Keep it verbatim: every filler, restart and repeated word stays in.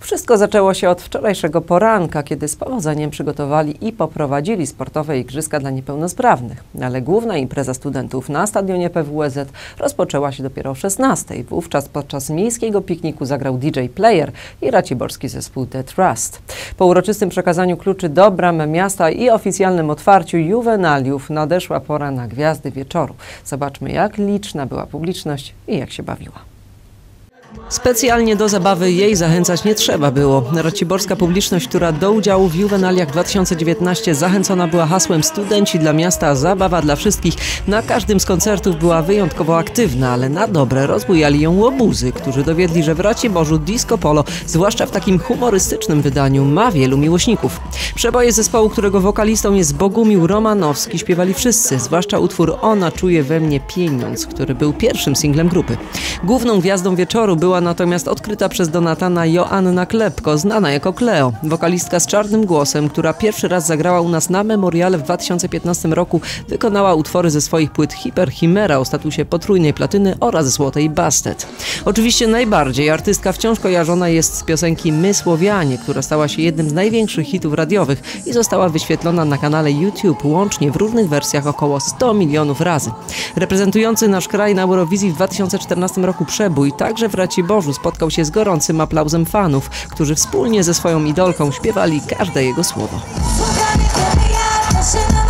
Wszystko zaczęło się od wczorajszego poranka, kiedy z powodzeniem przygotowali i poprowadzili sportowe igrzyska dla niepełnosprawnych. Ale główna impreza studentów na stadionie P W S Z rozpoczęła się dopiero o szesnastej. Wówczas podczas miejskiego pikniku zagrał D J Player i raciborski zespół The Trust. Po uroczystym przekazaniu kluczy do bram miasta i oficjalnym otwarciu juwenaliów nadeszła pora na gwiazdy wieczoru. Zobaczmy, jak liczna była publiczność i jak się bawiła. Specjalnie do zabawy jej zachęcać nie trzeba było. Raciborska publiczność, która do udziału w Juwenaliach dwa tysiące dziewiętnaście zachęcona była hasłem "Studenci dla miasta, zabawa dla wszystkich", na każdym z koncertów była wyjątkowo aktywna, ale na dobre rozbujali ją łobuzy, którzy dowiedli, że w Raciborzu disco polo, zwłaszcza w takim humorystycznym wydaniu, ma wielu miłośników. Przeboje zespołu, którego wokalistą jest Bogumił Romanowski, śpiewali wszyscy, zwłaszcza utwór "Ona czuje we mnie pieniądz", który był pierwszym singlem grupy. Główną gwiazdą wieczoru była natomiast odkryta przez Donatana Joanna Klepko, znana jako Kleo, wokalistka z czarnym głosem, która pierwszy raz zagrała u nas na Memoriale w dwa tysiące piętnastym roku, wykonała utwory ze swoich płyt Hiper Chimera o statusie potrójnej platyny oraz złotej Busted. Oczywiście najbardziej artystka wciąż kojarzona jest z piosenki My Słowianie, która stała się jednym z największych hitów radiowych i została wyświetlona na kanale YouTube łącznie w różnych wersjach około sto milionów razy. Reprezentujący nasz kraj na Eurowizji w dwa tysiące czternastym roku przebój także w Raciborzu spotkał się z gorącym aplauzem fanów, którzy wspólnie ze swoją idolką śpiewali każde jego słowo.